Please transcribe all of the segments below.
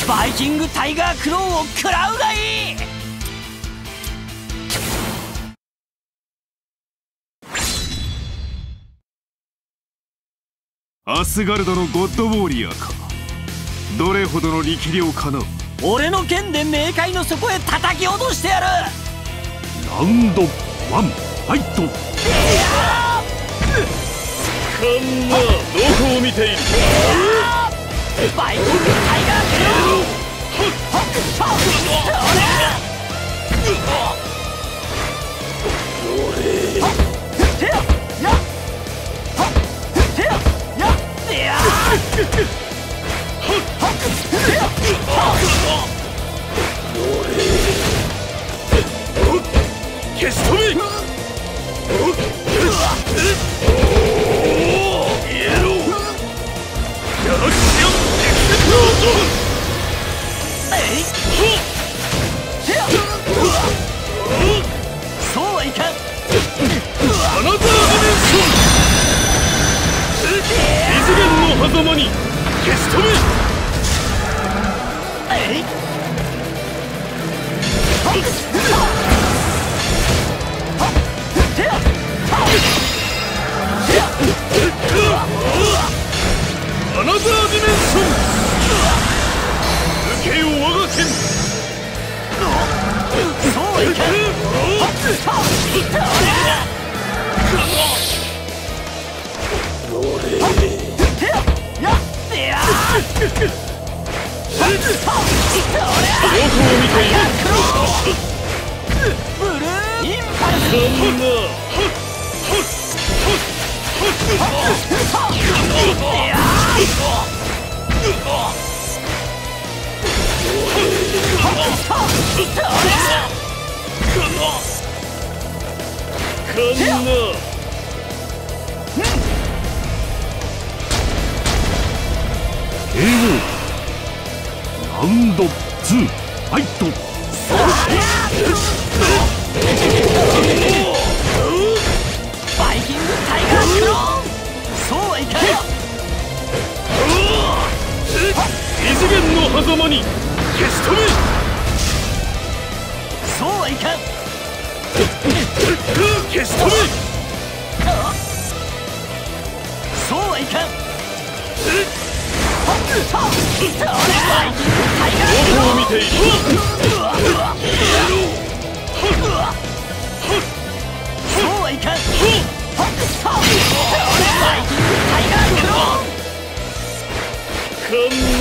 バイキングタイガークローンを食らうがいい。 アスガルドのゴッドウォーリアーか。どれほどの力量かな。 俺の剣で冥界の底へ叩き落としてやる。 ラウンド1ファイト。カンナ、どこを見ている。 バイキングタイガークローン。 消し止め。 そうはいかん。 アナザーディメンション。異次元の狭間に消し止め。アナザーディメンション。受けよ我が剣。 そうはいかん。 どこを見ている。 ブルーインパルス。 ラウンド2ファイト。 バイキングタイガークローン。そうはいかん。 異次元の狭間に消し止め。 そうはいかん。 消し止め。 そうはいかん。 どこを見ている。 そうはいかん。タイガークローン。 カンナ。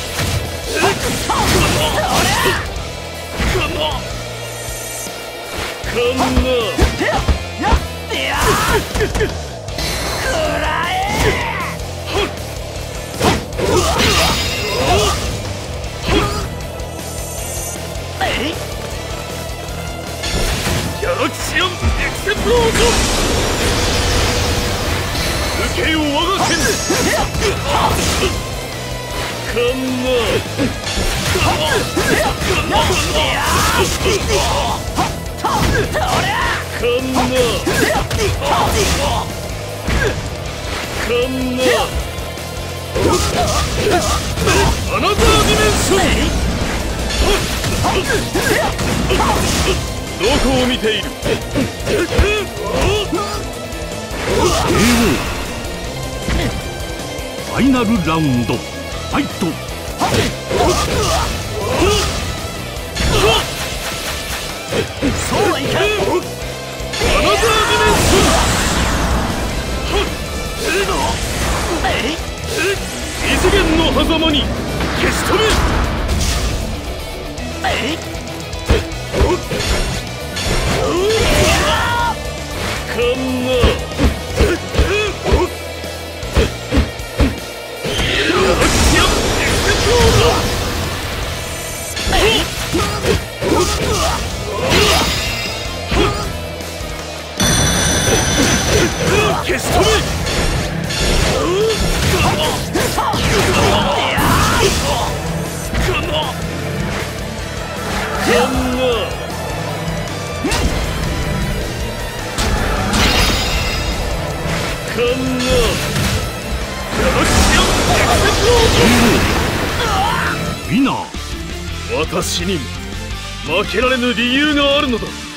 ギャラクシアンエクセプロージョン。受けよ我が剣。カンナ。アナザーディメンション。どこを見ている。ファイナルラウンドファイト。 そうはいかん。 アナザーディメンション。異次元の狭間に消し止め。カンナ。消し止め。ウィナー私にも負けられぬ理由があるのだ。